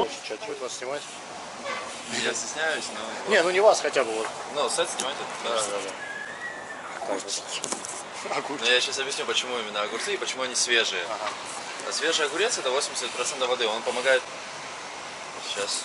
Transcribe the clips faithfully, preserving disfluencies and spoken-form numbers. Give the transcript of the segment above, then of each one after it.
Что будет вас снимать? Я стесняюсь, но... Не, ну не вас хотя бы вот. Ну, сет снимать это. Да, да, да. Так вот. Огурчик. Но я сейчас объясню, почему именно огурцы и почему они свежие. Ага. А свежий огурец это восемьдесят процентов воды. Он помогает... Сейчас.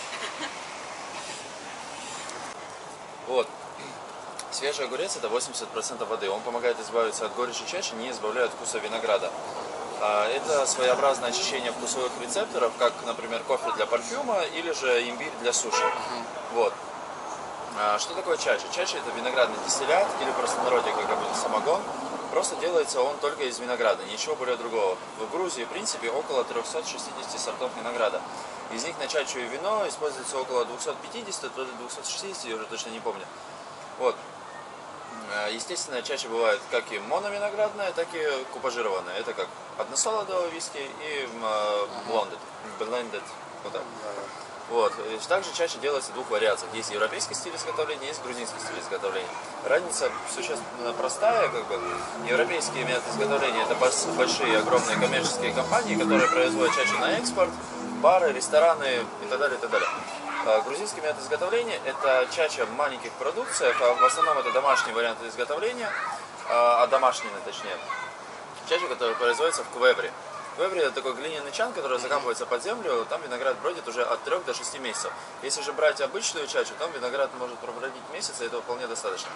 Вот. Свежий огурец это восемьдесят процентов воды. Он помогает избавиться от горечи чачи, не избавляет от вкуса винограда. Это своеобразное очищение вкусовых рецепторов, как, например, кофе для парфюма или же имбирь для суши. Uh-huh. Вот. Что такое чача? Чача это виноградный дистиллят или в простонародье, как обычно, самогон. Просто делается он только из винограда, ничего более другого. В Грузии, в принципе, около трёхсот шестидесяти сортов винограда. Из них на чачу и вино используется около двухсот пятидесяти, то ли двухсот шестидесяти, я уже точно не помню. Вот. Естественно, чача бывает как и моновиноградная, так и купажированная. Это как односолодовое виски и blended, blended, вот так. Вот. Также чача делается в двух вариациях. Есть европейский стиль изготовления, есть грузинский стиль изготовления. Разница существенно простая. Как бы. Европейские методы изготовления это большие, огромные коммерческие компании, которые производят чачу на экспорт, бары, рестораны и так далее, и так далее. Грузинский метод изготовления это чача в маленьких продукциях, а в основном это домашний вариант изготовления, а домашний, точнее. Чача, которая производится в квевре. Квевре это такой глиняный чан, который закапывается под землю, там виноград бродит уже от трёх до шести месяцев. Если же брать обычную чачу, там виноград может пробродить месяц, и этого вполне достаточно.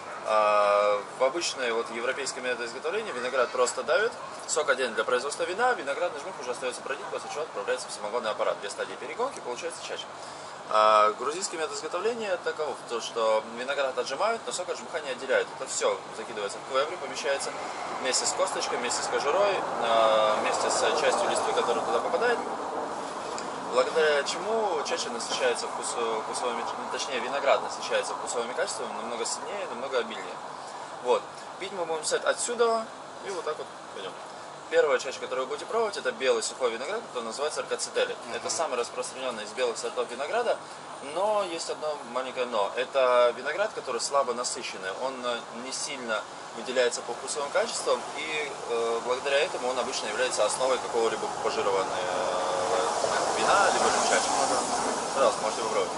А в обычной вот европейской методе изготовления виноград просто давит, сок отдельно для производства вина, виноградный жмых уже остается бродить, после чего отправляется в самогонный аппарат. Две стадии перегонки, получается чача. А грузинский метод изготовления таков, то, что виноград отжимают, но сок от жмыха не отделяют. Это все закидывается в квеври, помещается вместе с косточкой, вместе с кожурой, вместе с частью листвы, которая туда попадает. Благодаря чему чача насыщается вкусовыми, точнее виноград насыщается вкусовыми качествами намного сильнее, намного обильнее. Вот. Пить мы будем сет отсюда и вот так вот пойдем. Первая чача, которую вы будете пробовать, это белый сухой виноград, который называется аркацетели. Mm-hmm. Это самый распространенный из белых сортов винограда, но есть одно маленькое но. Это виноград, который слабо насыщенный, он не сильно выделяется по вкусовым качествам, и э, благодаря этому он обычно является основой какого-либо пожированного э, вина, либо же чачи. Mm-hmm. Пожалуйста, можете попробовать.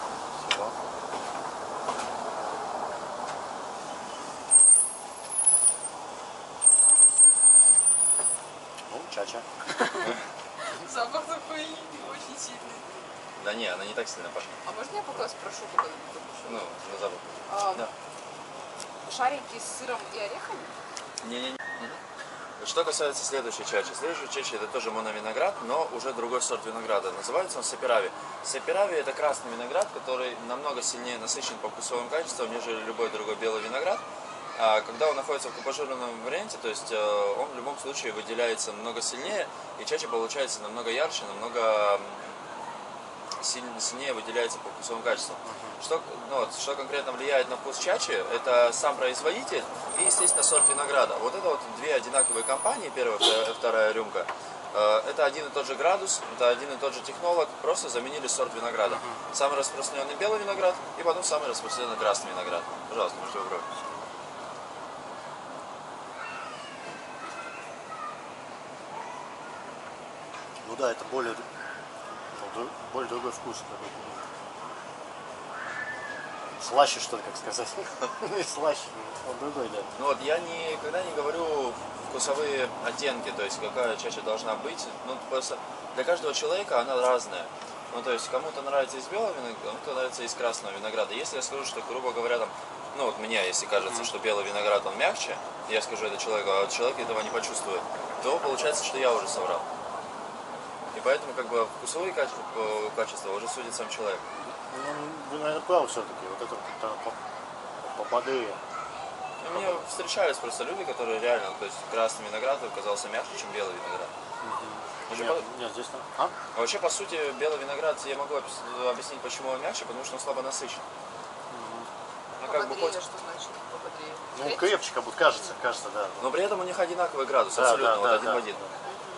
Чача. Запах такой очень сильный. Да не, она не так сильно пахнет. А можно я пока спрошу, когда ты допущу? Ну, на запах. А, да. Шарики с сыром и орехами? Не-не-не. Что касается следующей чачи. Следующая чача это тоже моновиноград, но уже другой сорт винограда. Называется он саперави. Саперави это красный виноград, который намного сильнее насыщен по вкусовым качествам, нежели любой другой белый виноград. А когда он находится в купажированном варианте, то есть он в любом случае выделяется намного сильнее, и чача получается намного ярче, намного сильнее выделяется по вкусовым качествам. Uh-huh. Что, ну, вот, что конкретно влияет на вкус чачи, это сам производитель и, естественно, сорт винограда. Вот это вот две одинаковые компании, первая и вторая рюмка. Это один и тот же градус, это один и тот же технолог, просто заменили сорт винограда. Uh-huh. Самый распространенный белый виноград и потом самый распространенный красный виноград. Пожалуйста, можете попробовать. Ну да, это более, более другой вкус. Слаще, что ли, как сказать? Не слаще, он другой, да. Ну вот я никогда не говорю вкусовые оттенки, то есть какая чача должна быть. Ну, просто для каждого человека она разная. Ну, то есть кому-то нравится из белого винограда, кому-то нравится из красного винограда. Если я скажу, что, грубо говоря, там, ну вот мне, если кажется, mm-hmm. что белый виноград, он мягче, я скажу это человеку, а человек этого не почувствует, то получается, что я уже соврал. И поэтому как бы вкусовые качества, качества уже судит сам человек. Ну, вы, наверное, правы все-таки. Вот это попады. Мне встречались просто люди, которые реально, то есть красный виноград оказался мягче, чем белый виноград. Угу. Нет, по... нет, здесь а? А вообще, по сути, белый виноград, я могу объяснить, почему он мягче, потому что он слабо насыщен. Угу. Ну, как бы хоть... что значит пободрее? Ну, крепче, как будто кажется, кажется, да. Но при этом у них одинаковый градус, да, абсолютно, да, вот да, один да, в один. Да.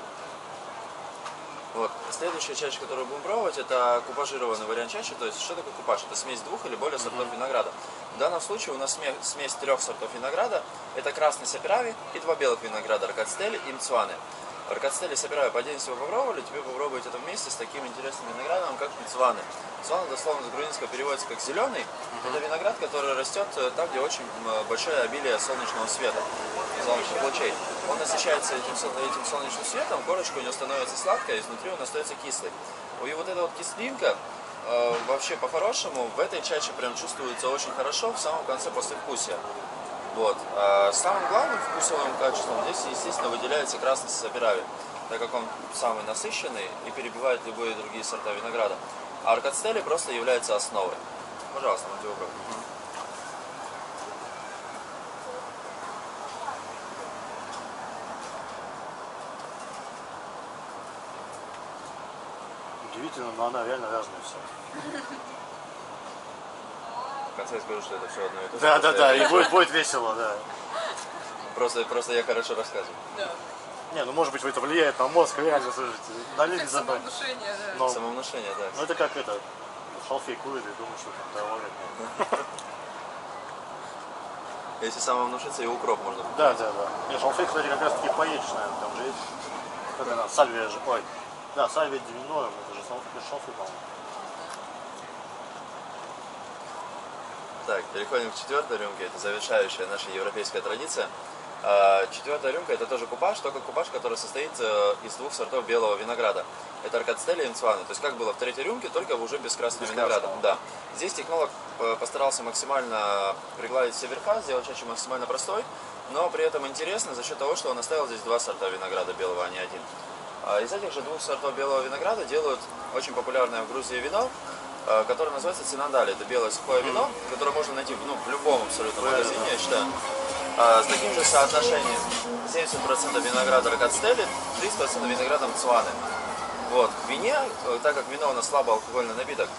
Вот. Следующая чача, которую будем пробовать, это купажированный вариант чачи. То есть, что такое купаж? Это смесь двух или более сортов mm-hmm. винограда. В данном случае у нас смесь, смесь трех сортов винограда. Это красный саперави и два белых винограда, аркацетели и мцваны. Аркадстели собираю, по день всего попробовали, тебе попробовать это вместе с таким интересным виноградом, как Мицваны. Мицваны дословно с грузинского переводится как зеленый. Mm-hmm. Это виноград, который растет там, где очень большое обилие солнечного света, солнечных лучей. Он насыщается этим, этим солнечным светом, корочка у него становится сладкая, изнутри он остается кислый. И вот эта вот кислинка, э, вообще по-хорошему, в этой чаше прям чувствуется очень хорошо в самом конце послевкусия. Вот. А самым главным вкусовым качеством здесь, естественно, выделяется красный саперави, так как он самый насыщенный и перебивает любые другие сорта винограда. А Аркадстели просто является основой. Пожалуйста, можете попробовать. Удивительно, но она реально разная вся. В конце я скажу, что это все одно и то же. Да, да, да, и будет, будет весело, да. Просто, просто я хорошо рассказываю. Да. Не, ну может быть это влияет на мозг, реально, слушайте. Налили Как забавно. самовнушение, да. Но, Самовнушение, да. ну это как это, шалфей курит и думает, что там траволит. Если самовнушиться, и укроп можно. Да, да, да. Не, шалфей, кстати, как раз таки поедешь, наверное, там же есть. Как она, сальвия же, ой. Да, сальвия дивиноем, это же шалфей, по-моему. Так, переходим к четвертой рюмке. Это завершающая наша европейская традиция. А четвертая рюмка — это тоже купаж, только купаж, который состоит из двух сортов белого винограда. Это Аркадстели и Мцваны. То есть как было в третьей рюмке, только уже без красного без винограда. красного. Да. Здесь технолог постарался максимально пригладить все верха, сделать чаще максимально простой, но при этом интересно за счет того, что он оставил здесь два сорта винограда белого, а не один. Из этих же двух сортов белого винограда делают очень популярное в Грузии вино, которое называется цинандали. Это белое сухое вино, которое можно найти ну, в любом абсолютно магазине, я считаю. С таким же соотношением: семьдесят процентов винограда Аркадстели, тридцать процентов винограда Мцваны. Вот. В вине, так как вино у нас слабоалкогольный напиток,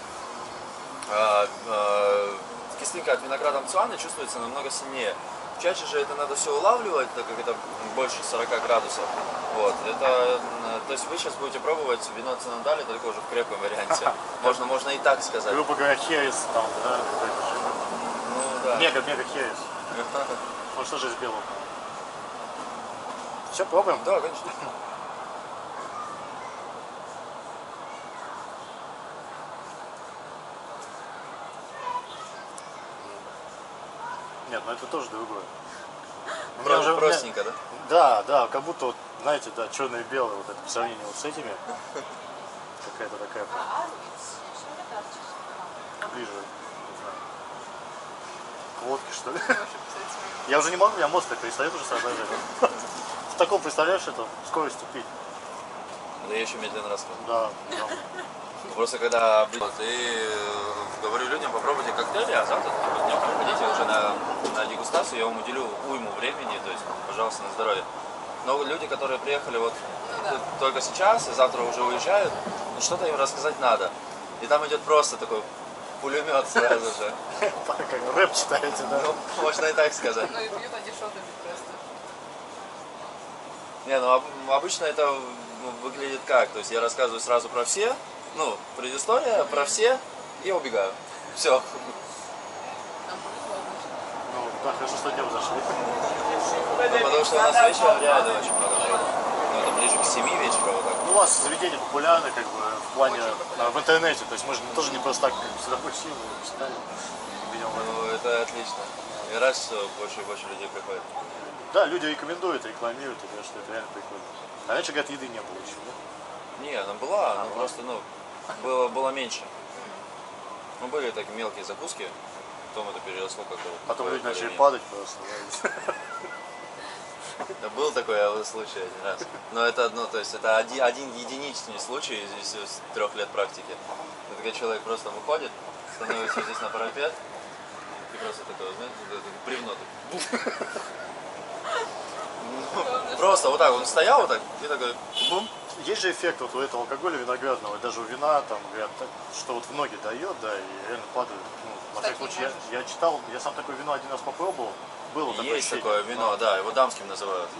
кислинка от винограда Мцваны чувствуется намного сильнее. Чаще же это надо все улавливать, так как это больше сорока градусов. Вот. Это, то есть вы сейчас будете пробовать вино цинандали только уже в крепком варианте. Можно, можно и так сказать. Грубо говоря, херес там, да? Ну да. Мега, мега херес. Ну что же из белого? Все, пробуем? Да, конечно. Нет, ну это тоже другое. У меня Про- уже- у меня- Простенько, да? Да, да, как будто, вот, знаете, да, черное и белое, вот это по сравнению вот с этими. Какая-то такая прям ближе, не знаю, к водке, что ли. Я уже не могу, я мозг так перестает уже соображать. В таком, представляешь, это скоростью пить. Да я еще медленно рассказываю. Да, да. Просто когда вот, и говорю людям, попробуйте коктейли, а завтра днем приходите уже на, на дегустацию, я вам уделю уйму времени, то есть, пожалуйста, на здоровье. Но люди, которые приехали вот только сейчас и завтра уже уезжают, ну что-то им рассказать надо. И там идет просто такой пулемет сразу же. Как рэп читаете, да? Ну, можно и так сказать. Ну и бьют они шотами просто. Не, ну об- обычно это ну, выглядит как? То есть я рассказываю сразу про все, ну, предыстория, про все и убегаю. Все. Нам повезло обычно. Ну, да, хорошо, что днем зашли. Ну, потому что у нас вечером реально очень много народу. Ну, это ближе к семи вечера вот так. Ну, у вас заведение популярное, как бы, в плане, Очень популярное. а, в интернете, то есть мы же тоже не просто так как бы, сюда пришли, мы читали. Видимо, Ну, это отлично. Я рад, что больше и больше людей приходит. да, люди рекомендуют, рекламируют, и говорят, что это реально прикольно. А раньше, говорят, еды не было еще, да? Не, она была, А, но была. просто, ну, было, было меньше. Ну, были такие мелкие закуски, потом это переросло как-то. вот Потом такое люди начали явление. падать просто. Да. Да, был такой случай один раз. Но это, ну, то есть это один, один единичный случай из, из трех лет практики. Это когда человек просто выходит, становится здесь на парапет и просто такое, знаете, это бревно. так, бум. Ну, просто вот так он стоял вот так и такой бум. Есть же эффект вот у этого алкоголя виноградного, и даже у вина, там, говорят, так, что вот в ноги дает, да, и реально падают. Ну, во всяком Встать не случае, я, я читал, я сам такое вино один раз попробовал, было такое Есть ощущение. такое вино, да, его дамским называют.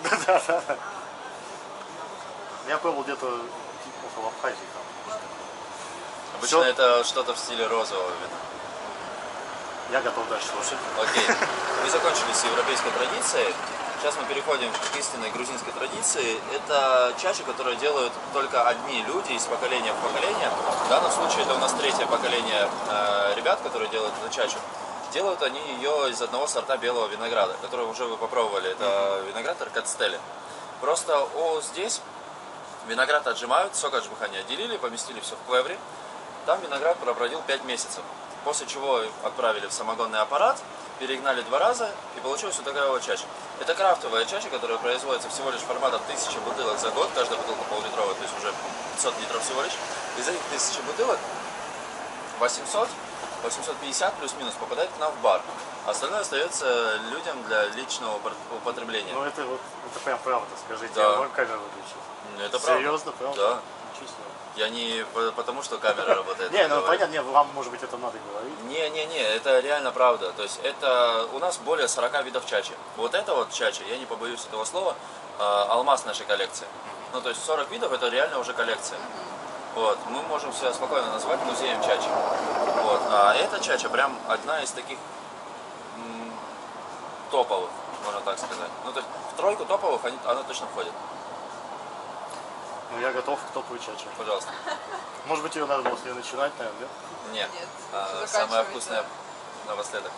Я пробовал где-то типа, около Абхазии там. Обычно Всё. это что-то в стиле розового вина. Я готов дальше слушать. Окей. Мы закончили с европейской традицией. Сейчас мы переходим к истинной грузинской традиции. Это чача, которую делают только одни люди из поколения в поколение. В данном случае это у нас третье поколение э, ребят, которые делают эту чачу. Делают они ее из одного сорта белого винограда, который уже вы попробовали. Это виноград Аркадстели. Просто о, здесь виноград отжимают, сок от жмыхания отделили, поместили все в квеври. Там виноград пробродил пять месяцев. После чего отправили в самогонный аппарат, перегнали два раза и получилась вот такая вот чача. Это крафтовая чача, которая производится всего лишь форматом тысячи бутылок за год. Каждая бутылка пол-литровая, то есть уже пятьсот литров всего лишь. Из этих тысячи бутылок восемьсот, восемьсот пятьдесят плюс-минус попадает к нам в бар. Остальное остается людям для личного употребления. Ну это вот, это прям правда, скажите, Да. я вам камеру выключил. Ну, это правда. Серьезно, правда? Да. Ничего себе. Я не по- потому, что камера работает. Не, ну говорю. понятно, не, вам, может быть, это надо говорить. Не-не-не, это реально правда. То есть это у нас более сорока видов чачи. Вот это вот чача, я не побоюсь этого слова, э, алмаз нашей коллекции. Ну то есть сорок видов это реально уже коллекция. Вот, мы можем себя спокойно назвать музеем чачи. Вот, а эта чача прям одна из таких м, топовых, можно так сказать. Ну то есть в тройку топовых они, она точно входит. Ну я готов к топовой чаче. Пожалуйста. Может быть, ее надо было с нее начинать, наверное, да? Нет, Нет, а, заканчивается. самая вкусная напоследок.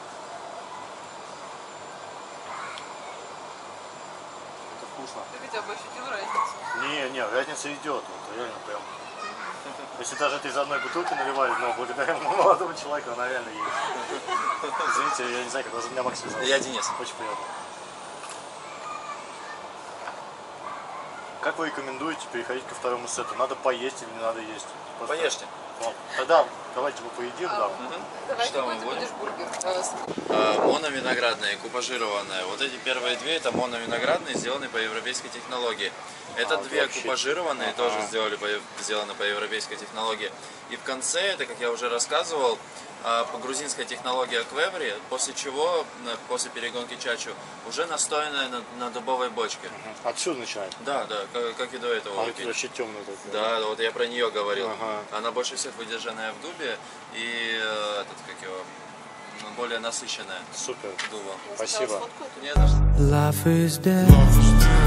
Это вкусно. Ты хотя бы ощутил разницу? Не, не, разница идет, вот реально прям. Если даже это из одной бутылки наливали, но благодаря молодому человеку она реально есть. Извините, я не знаю, как даже меня Максим зовут. Я Денис. Очень приятно. Как вы рекомендуете переходить ко второму сету? Надо поесть или не надо есть? Просто- Поешьте. Ну, тогда давайте мы поедим, да. Мгм. Давай, Что какой мы ты будем? будешь бургер? Э, с- А, моновиноградная, купажированная. Вот эти первые две это моновиноградные, сделаны по европейской технологии. Это А, две вообще. купажированные, Ага. тоже сделали по, сделаны по европейской технологии. И в конце, это, как я уже рассказывал, а, по грузинской технологии квеври, после чего, на- после перегонки чачу, уже настоянная на, на дубовой бочке. Отсюда начинать. Да, да, как, как и до этого. А это вообще темный такой. Да, вот я про нее говорил. Ага. Она больше всех выдержанная в дубе и э, этот, как его, ну, более насыщенная Супер. дубом. Спасибо. Не за что. Life is dead.